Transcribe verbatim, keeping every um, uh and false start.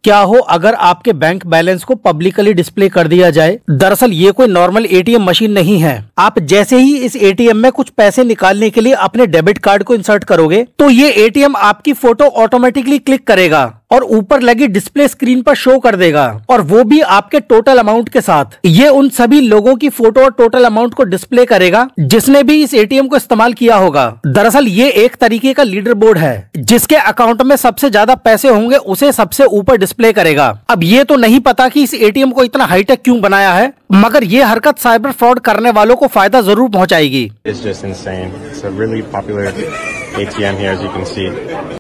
क्या हो अगर आपके बैंक बैलेंस को पब्लिकली डिस्प्ले कर दिया जाए। दरअसल ये कोई नॉर्मल एटीएम मशीन नहीं है। आप जैसे ही इस एटीएम में कुछ पैसे निकालने के लिए अपने डेबिट कार्ड को इंसर्ट करोगे तो ये एटीएम आपकी फोटो ऑटोमेटिकली क्लिक करेगा और ऊपर लगी डिस्प्ले स्क्रीन पर शो कर देगा, और वो भी आपके टोटल अमाउंट के साथ। ये उन सभी लोगों की फोटो और टोटल अमाउंट को डिस्प्ले करेगा जिसने भी इस एटीएम को इस्तेमाल किया होगा। दरअसल ये एक तरीके का लीडर बोर्ड है, जिसके अकाउंट में सबसे ज्यादा पैसे होंगे उसे सबसे ऊपर डिस्प्ले करेगा। अब ये तो नहीं पता कि इस एटीएम को इतना हाईटेक क्यों बनाया है, मगर ये हरकत साइबर फ्रॉड करने वालों को फायदा जरूर पहुंचाएगी। It's just insane. It's a really popular A T M here, as you can see.